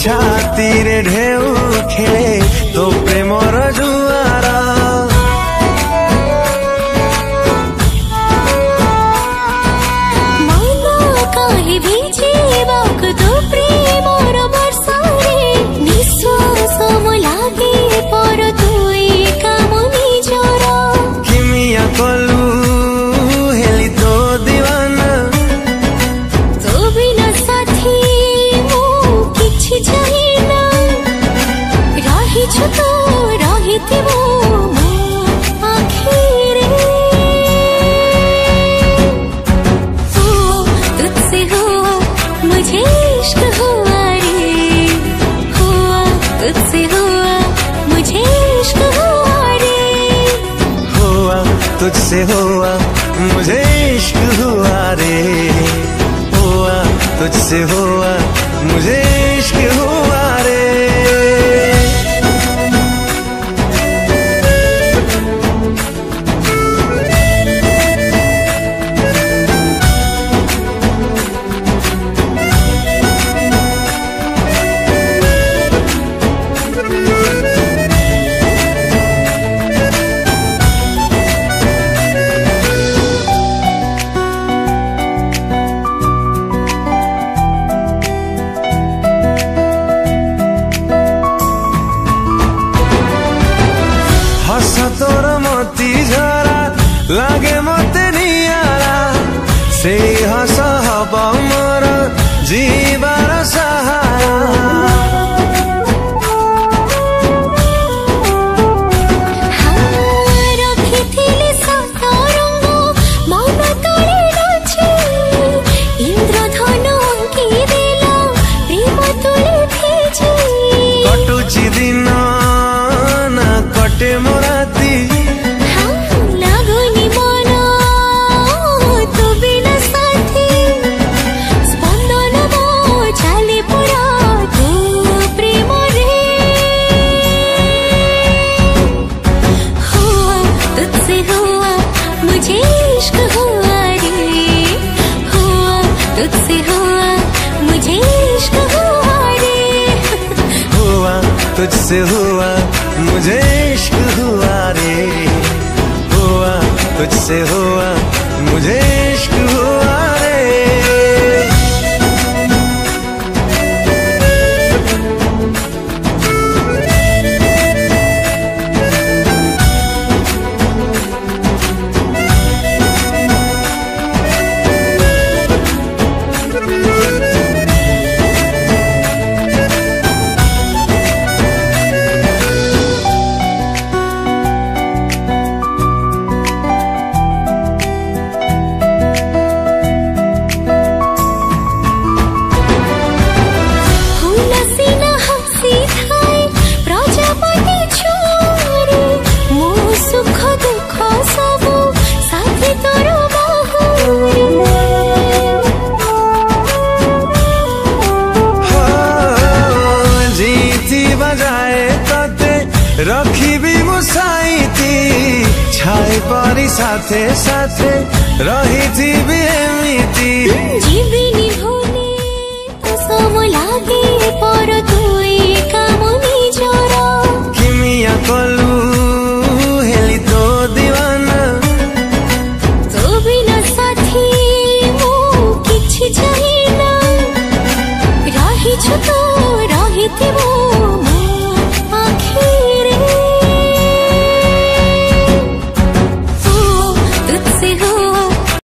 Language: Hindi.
छाती रे ढेउ खेले तो प्रेमर जुआर मन कहि भिजिबाक तो प्रेमर वर्षारे निश्वास मो लागे पर तुई काम निजर किमिया कलु हेली तो दीवाना तो बिना साथी मो किछि चाहिना रहिछु तो रहिथिबो मो आखिरे तुझसे हुआ मुझे इश्क हुआ रे हुआ तुझसे हुआ मुझे इश्क हुआ रे हुआ तुझसे हुआ मुझे इश्क हुआ रे हुआ तुझसे हुआ मुझे इश्क हुआ रे हस तोर मोती झरा लागे मते नियारा से हस हब मोर जीवार सहारा रखिथिले सतरंग मन तळे नाचे इंद्रधन की देला प्रेम तुले भेजे कटुची दिन ना कटे मोराती लागुनी मन तो बिना साथी स्पंदन मो चाले पुरा तू प्रेम रे हुआ तुझसे हुआ मुझे इश्क हुआ रे हुआ तुझसे हुआ मुझे इश्क हुआ रे हुआ तुझसे हुआ मुझे इश्क हुआ रे हुआ तुझसे हुआ मुझे इश्क हुआ रे हुलसिना हंसी थाए प्रजापति छोरे मो सुख दुख सब साथी तोर बाहुरे जीती बजाए तते रखिबी मुसाईती छाई परी साथे साथे रहिथिबी एमिती जीविनी भूले तो सब लागे